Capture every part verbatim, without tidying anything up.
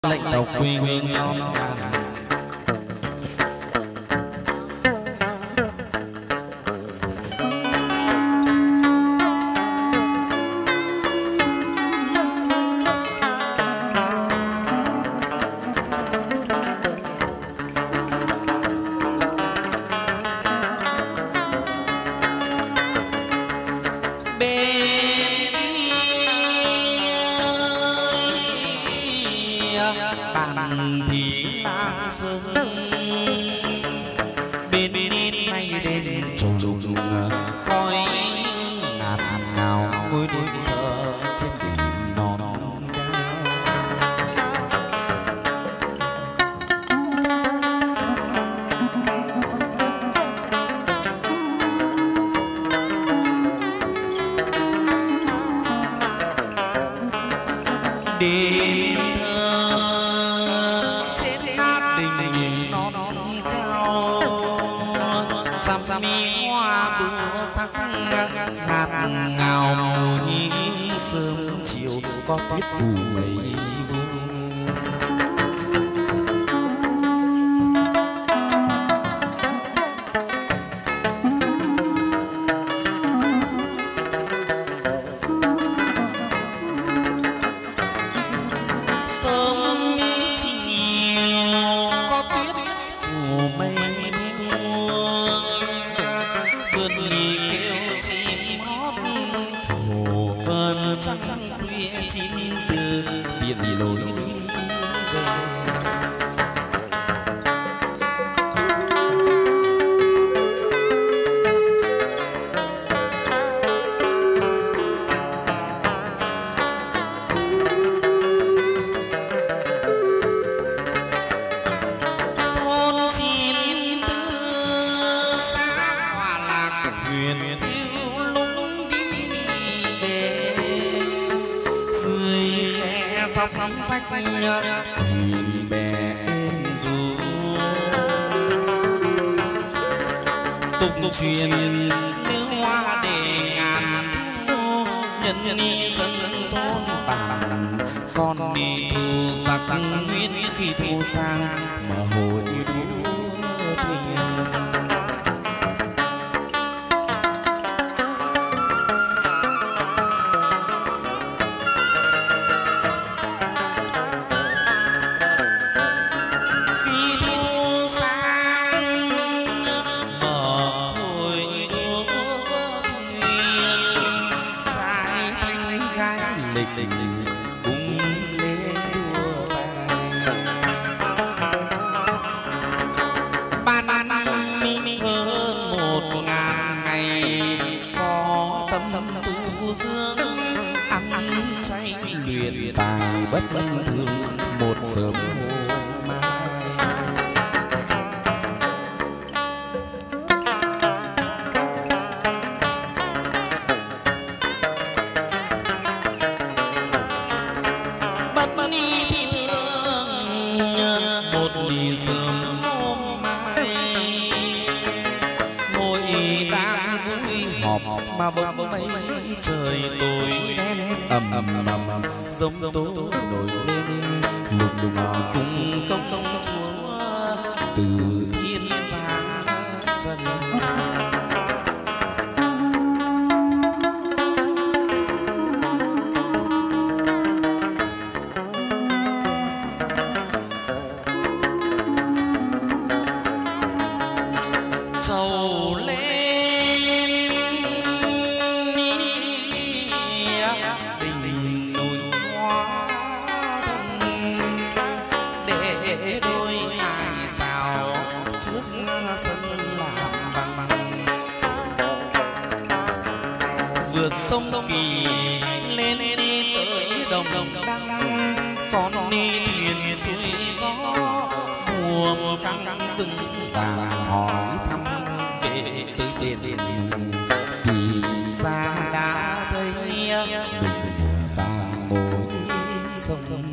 lệnh tộc quê hương non ngàn. Bàn thì lang sương bên nay đêm trầu lùng khói ngàn ngào ngôi đêm thơ trên đỉnh non cao. Đêm trăm mi hoa đua sắc ngàn ngào mùi sớm chiều có tuyết phủ mây buông. Sớm mi chiều có tuyết phủ mây trăng trăng khuya chim từ biển lối đi về. Thôn chim tư xã Hòa Lạc huyền dọc sách thuyền bè êm du tục truyền nữ hoa để ngàn thu nhân ni dân thôn bản con đi thu giặc nguyên khi thu sang mà hồi đua thuyền. Cùng lên đua bài ba năm mi hơn một ngàn ngày có tâm tâm tu dưỡng ăn chay luyện tài bất bất thường một sớm hôm mai. Đi sớm hôm mai ngồi đang vui họp mà bỗng mấy trời tối đen ầm ầm ầm giống tố nổi lên lục lục cùng công công chúa từ thiên giáng chân. Trầu lên đình núi hoa thân để đôi hai rào trước sân làm bằng bằng vượt sông Kỳ lên đi tới đồng đồng đăng con đi thuyền xuôi gió buồm căng vững vàng hỏi thăm về tới đền tìm ra đã thấy bình vàng mối sông.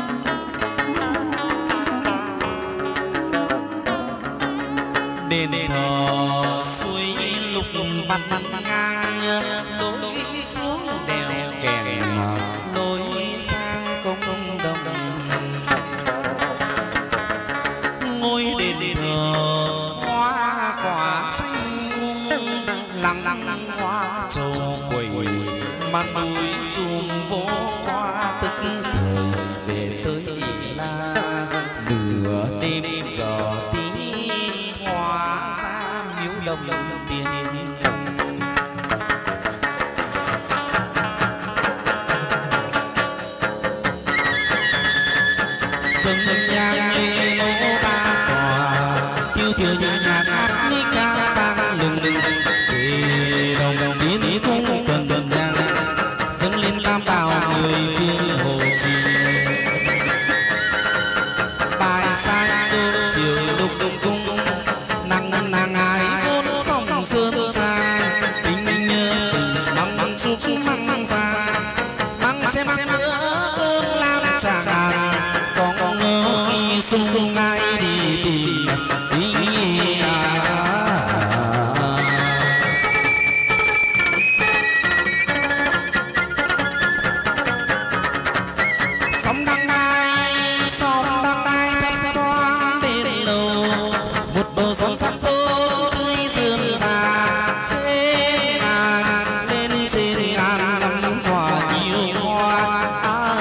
đền thờ thờ suối lục vắt ngang lối xuống đèo kèn lối sang công đồng ngôi đền thờ hoa quả xanh um lặng lặng hoa trầu quẩy màn núi rùm vô qua tức thời về tới là nửa đêm giờ tí hóa ra miếu đồng tiền dâng nhang lê lô ba tòa tiêu thiểu nhà nhà hát ní ca vang lừng lừng về đồng tiến cung tuần tuần nhang dâng lên tam bảo người phương hồ trì bài sang đô chiều lục cung nàng nàng nàng ái hôn sông sơn trang tình nhớ tình măng măng chúc măng ra măng che măng nữa ôm lam tràng còn ngơ khi sung sung ai đi tìm ý à. Sóng đang bay sóng đang bay thấp thoáng bên lầu một bờ sông sắc tố tươi rườm rà trên ngàn lên trên ngàn năm quả nhiều hoa à.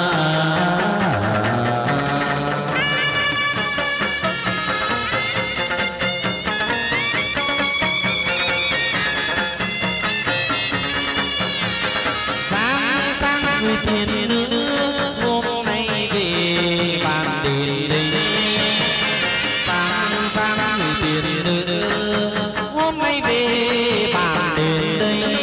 Sáng sáng người tiền nữ hôm nay về bàn đền đây sáng sáng người tiền nữ hôm nay về bàn đền đây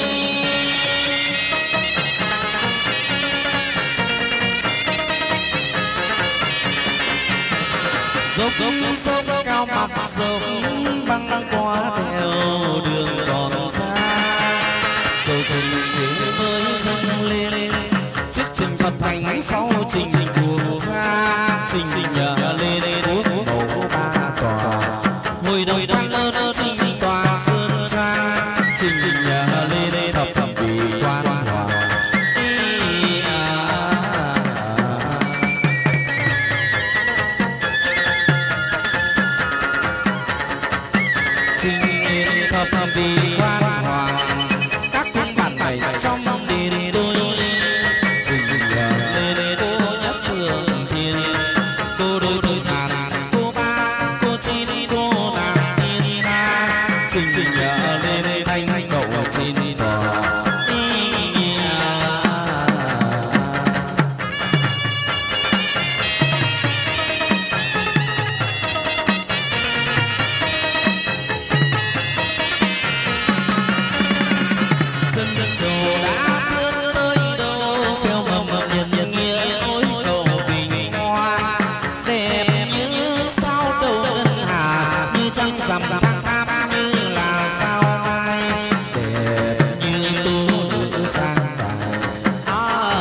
dốc dốc cao mặt sông băng qua đèo đường còn xa châu trình thế mới dâng lên trước trình Phật thành sau trình vua cha trình nhờ lên quốc mẫu ba tòa hồi đầu quan lớn trình tòa sơn trang trình nhờ lên thập thập vị quan hòa trình lên thập thập vị quan hòa các cung bản bày trong đền đôi trình nhờ lên cô nhất thường thiên cô đôi đôi ngàn cô ba cô chín cô nàng tiên na trình nhờ lên thanh cậu chín tòa chân chân trầu đã bước tới đâu xeo mầm mầm nhân nhân nghĩa ôi cầu bình hoa đẹp như sao đầu ngân hà như trăng rằm tháng tám như là sao mai đẹp như tu nữ trang đài à.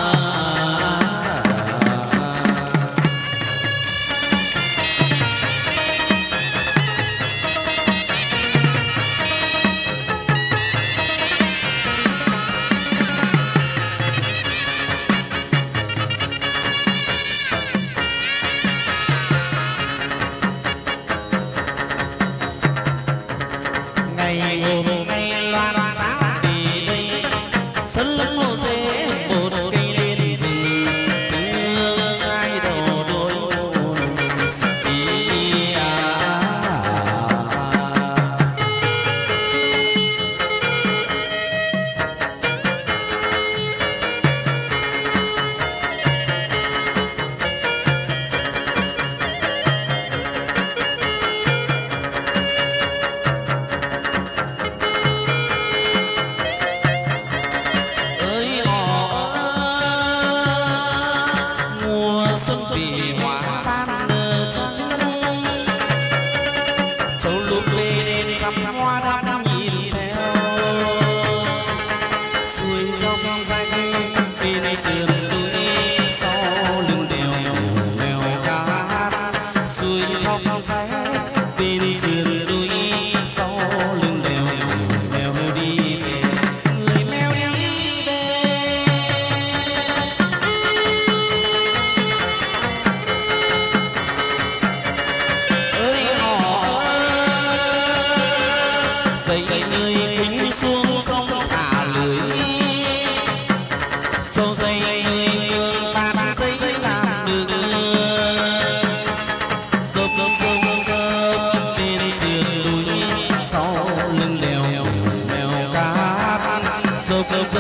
Ngày hôm nay loan giá về đây sân lâm hồ dê một cây lên rừng tương trai đầu đôi đi à. Ơi họ mùa xuân vì hoa ban nở trắng châu lục về đền trăm hoa đắm nhìn theo suối dòng danh bên sườn núi sau lưng đèo leo cát suối dòng danh bên sườn núi sau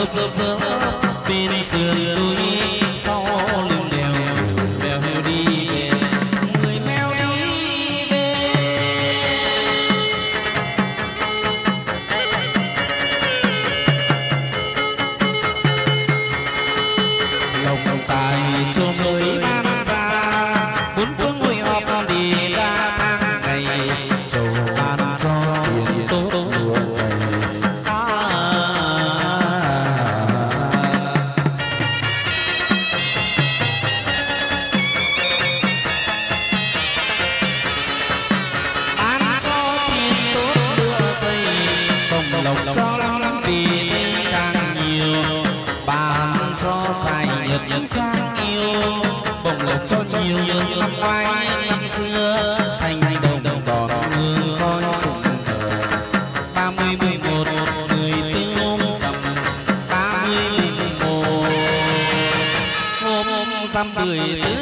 dốc dốc bên sườn núi sau lưng đèo đèo heo đi về người mèo đi về lòng tài cho mới ban ra bốn phương hội họp đi ra tháng ngày chầu ban cho tiền tốt lúa dày ban cho tiền tốt lúa dày đồng lộc cho lắm lắm vì thấy càng nhiều ban cho dài nhật nhật sang yêu bồng lộc cho nhiều hơn năm ngoái năm xưa thành đồng còn hương khói phụng thờ ba mươi mười một mười tư hôm rằm ba mươi mười một hôm rằm mười tư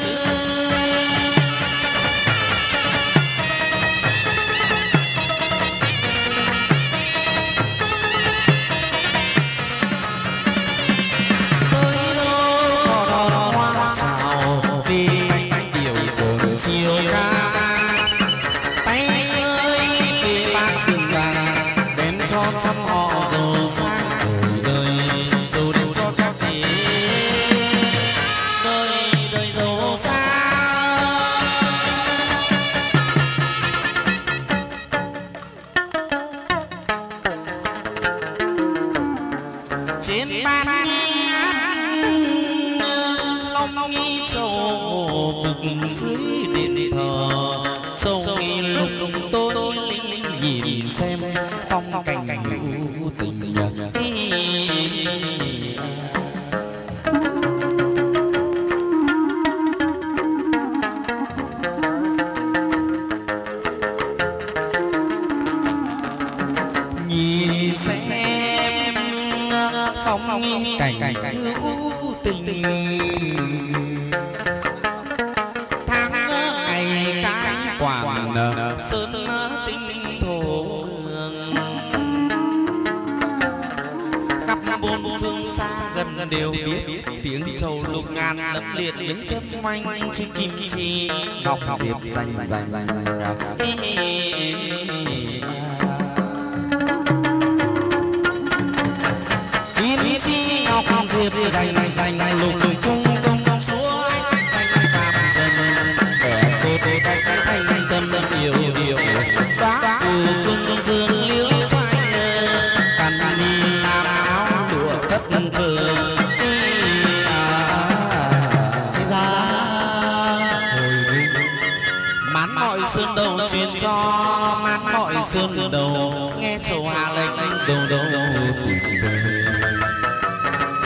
chiều ca tay ơi về bác sừng vàng đem cho trăm họ giàu sang đời đời giàu đem cho các vị đời đời giàu sang trên ban long nghi châu phục dưới đền thờ châu nghi lục tôi linh nhìn xem phong cảnh hữu tình nhìn xem phong cảnh hữu tình tháng ngày cái quản sơn tinh thổ hương khắp bốn phương xa gần đều biết tiếng trầu lục ngàn lẫm liệt những chớp oanh chim chim chi ngọc diệp danh danh danh kim chi ngọc diệp danh danh danh lục lục cung công chúa danh phạm trần kẻ cô cô tay tay thanh thanh tâm tâm yêu yêu đá phù xuân dương liễu trai nơ khăn đi làm áo lụa phất phường mán mọi xuân đầu truyền cho mán mọi xuân đầu nghe châu Hà lệnh đầu đầu